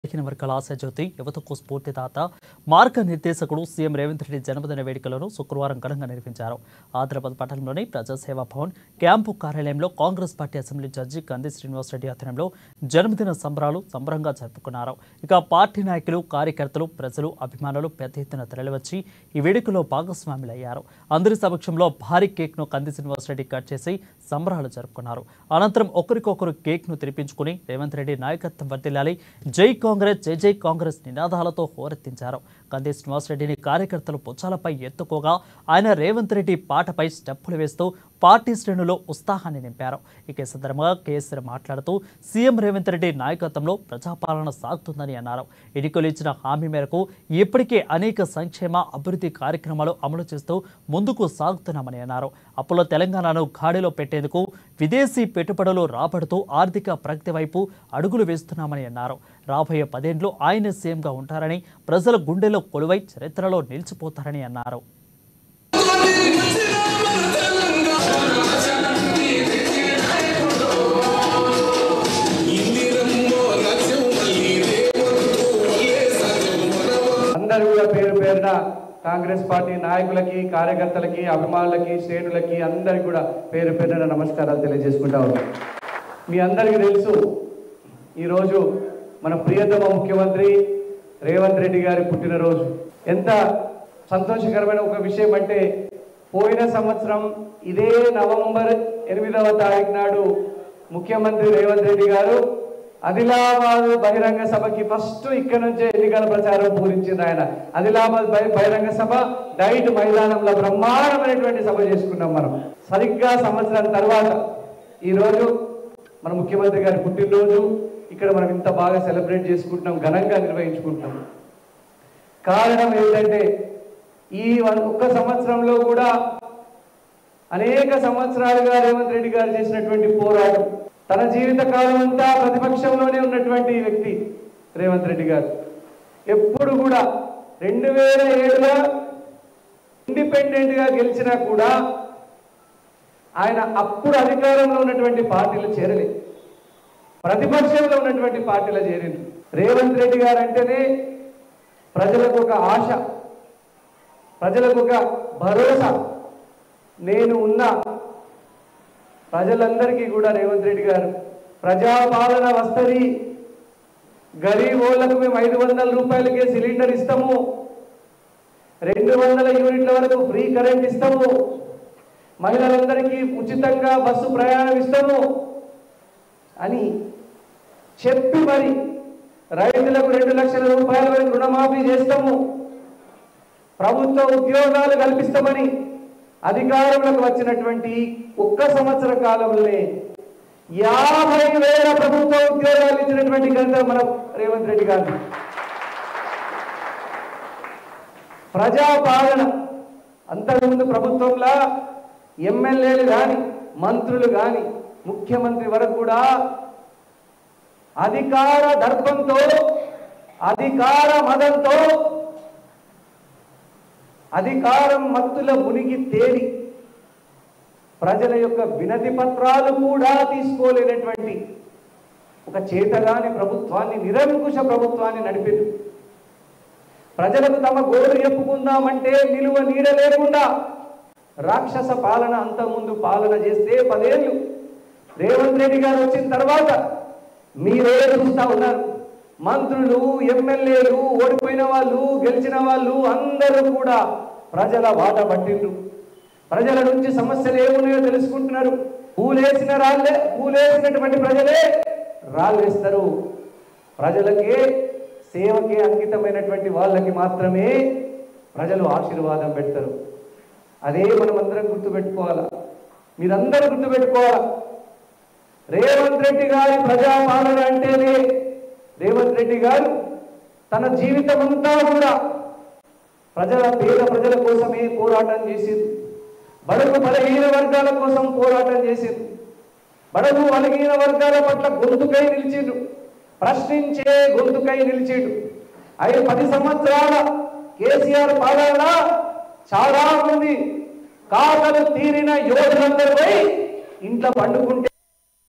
వర్గాల ఆశాజ్యోతి యువతకు స్ఫూర్తిదాత మార్గనిర్దేశకుడు సీఎం రేవంత్ రెడ్డి జన్మదిన వేడుకలను శుక్రవారం ఘనంగా నిర్వహించారు. ఆదిలాబాద్ పట్టణంలోని ప్రజాసేవా భవన్ క్యాంపు కార్యాలయంలో కాంగ్రెస్ పార్టీ అసెంబ్లీ జడ్జి కంది శ్రీనివాసరెడ్డి ఆధ్వర్యంలో జన్మదిన సంబరాలు సంబరంగా జరుపుకున్నారు. ఇక పార్టీ నాయకులు, కార్యకర్తలు, ప్రజలు, అభిమానులు పెద్ద ఎత్తున తరలివచ్చి ఈ వేడుకలో భాగస్వాములయ్యారు. అందరి సమక్షంలో భారీ కేక్ను కంది శ్రీనివాసరెడ్డి కట్ చేసి సంబరాలు జరుపుకున్నారు. అనంతరం ఒకరికొకరు కేక్ను తినిపించుకుని రేవంత్ రెడ్డి నాయకత్వం వర్ధిల్లాలి, జై కాంగ్రెస్, జై జై కాంగ్రెస్ నినాదాలతో హోరెత్తించారు. కంది శ్రీనివాసరెడ్డిని కార్యకర్తలు పుచ్చాలపై ఎత్తుకోగా ఆయన రేవంత్ రెడ్డి పాటపై స్టెప్పులు వేస్తూ పార్టీ శ్రేణుల్లో ఉత్సాహాన్ని నింపారు. ఈ సందర్భంగా కేసీఆర్ మాట్లాడుతూ సీఎం రేవంత్ రెడ్డి నాయకత్వంలో ప్రజాపాలన సాగుతుందని అన్నారు. ఎన్నికలు ఇచ్చిన హామీ మేరకు ఇప్పటికే అనేక సంక్షేమ అభివృద్ధి కార్యక్రమాలు అమలు చేస్తూ ముందుకు సాగుతున్నామని అన్నారు. అప్పులో తెలంగాణను గాడిలో పెట్టేందుకు విదేశీ పెట్టుబడులు రాబడుతూ ఆర్థిక ప్రగతి వైపు అడుగులు వేస్తున్నామని అన్నారు. రాబోయే 10 ఏళ్లు ఆయన సీఎంగా ఉంటారని, ప్రజల గుండెలో కొలువై చరిత్రలో నిలిచిపోతారని అన్నారు. అందరూ కూడా పేరు పేరున కాంగ్రెస్ పార్టీ నాయకులకి, కార్యకర్తలకి, అభిమానులకి, శ్రేణులకి అందరికీ కూడా పేరు పేరున నమస్కారాలు తెలియజేసుకుంటా ఉన్నాం. మీ అందరికీ తెలుసు, ఈరోజు మన ప్రియతమ ముఖ్యమంత్రి రేవంత్ రెడ్డి గారి పుట్టినరోజు. ఎంత సంతోషకరమైన ఒక విషయం అంటే, పోయిన సంవత్సరం ఇదే నవంబర్ 8వ తారీఖు నాడు ముఖ్యమంత్రి రేవంత్ రెడ్డి గారు ఆదిలాబాద్ బహిరంగ సభకి ఫస్ట్ ఇక్కడ నుంచే ఎన్నికల ప్రచారం పూరించింది. ఆయన ఆదిలాబాద్ బహిరంగ సభ డైట్ మైదానంలో బ్రహ్మాండమైనటువంటి సభ చేసుకున్నాం. మనం సరిగ్గా సంవత్సరం తర్వాత ఈరోజు మన ముఖ్యమంత్రి గారి పుట్టినరోజు ఇక్కడ మనం ఇంత బాగా సెలబ్రేట్ చేసుకుంటున్నాం, ఘనంగా నిర్వహించుకుంటున్నాం. కారణం ఏంటంటే, ఈ ఒక్క సంవత్సరంలో కూడా అనేక సంవత్సరాలుగా రేవంత్ రెడ్డి గారు చేసినటువంటి పోరాటం, తన జీవిత కాలం అంతా ప్రతిపక్షంలోనే ఉన్నటువంటి వ్యక్తి రేవంత్ రెడ్డి గారు. ఎప్పుడు కూడా 2007లో ఇండిపెండెంట్గా గెలిచినా కూడా ఆయన అప్పుడు అధికారంలో ఉన్నటువంటి పార్టీలు చేరలేదు, ప్రతిపక్షంలో ఉన్నటువంటి పార్టీలో చేరింది. రేవంత్ రెడ్డి గారు అంటేనే ప్రజలకు ఒక ఆశ, ప్రజలకు ఒక భరోసా. నేను ఉన్నా, ప్రజలందరికీ కూడా రేవంత్ రెడ్డి గారు ప్రజాపాలన వస్తుంది, గరీబ్ వాళ్ళకు మేము 500 రూపాయలకే సిలిండర్ ఇస్తాము, 200 యూనిట్ల వరకు ఫ్రీ కరెంట్ ఇస్తాము, మహిళలందరికీ ఉచితంగా బస్సు ప్రయాణం ఇస్తాము అని చెప్పి, మరి రైతులకు 2 లక్షల రూపాయల వరకు రుణమాఫీ చేస్తాము, ప్రభుత్వ ఉద్యోగాలు కల్పిస్తామని అధికారంలోకి వచ్చినటువంటి ఒక్క సంవత్సర కాలంలోనే 50,000 ప్రభుత్వ ఉద్యోగాలు ఇచ్చినటువంటి ఘనత మన రేవంత్ రెడ్డి గారు. ప్రజాపాలన అంతకుముందు ప్రభుత్వంలో ఎమ్మెల్యేలు కానీ, మంత్రులు కానీ, ముఖ్యమంత్రి వరకు కూడా అధికార దర్పంతో, అధికార మదంతో, అధికారం మత్తుల మునిగి తేలి ప్రజల యొక్క వినతి పత్రాలు కూడా తీసుకోలేనటువంటి ఒక చేతగాని ప్రభుత్వాన్ని, నిరంకుశ ప్రభుత్వాన్ని నడిపింది. ప్రజలకు తమ గోరు చెప్పుకుందామంటే నిలువ నీడ లేకుండా రాక్షస పాలన అంతకుముందు పాలన చేస్తే 10 ఏళ్ళు రేవంత్ రెడ్డి గారు వచ్చిన తర్వాత మీరే చూస్తా ఉన్నారు. మంత్రులు, ఎమ్మెల్యేలు, ఓడిపోయిన వాళ్ళు, గెలిచిన వాళ్ళు అందరూ కూడా ప్రజల వాట పట్టిండ్రు. ప్రజల నుంచి సమస్యలు ఏమున్నాయో తెలుసుకుంటున్నారు. పూలేసినటువంటి ప్రజలే రాళ్ళేస్తారు. ప్రజలకే, సేవకే అంకితమైనటువంటి వాళ్ళకి మాత్రమే ప్రజలు ఆశీర్వాదం పెడతారు. అదే మనం అందరం గుర్తుపెట్టుకోవాలా, మీరందరూ గుర్తుపెట్టుకోవాలా. రేవంత్ రెడ్డి గారి ప్రజాపాలన అంటేనే, రేవంత్ రెడ్డి గారు తన జీవితం అంతా కూడా పేద ప్రజల కోసమే పోరాటం చేసింది, బడుగు బలహీన వర్గాల కోసం పోరాటం చేసింది, బడుగు బలహీన వర్గాల పట్ల గొంతుకై నిలిచిండు, ప్రశ్నించే గొంతుకై నిలిచిండు. 10 సంవత్సరాల కేసీఆర్ పాలన చాలా మంది కాకలు తీరిన యోధులందరూ పోయి ఇంట్లో పండుకుంటే